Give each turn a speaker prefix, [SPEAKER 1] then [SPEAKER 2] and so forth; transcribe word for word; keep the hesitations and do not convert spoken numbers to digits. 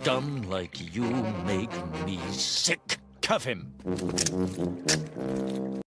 [SPEAKER 1] scum like you make me sick. Cuff him.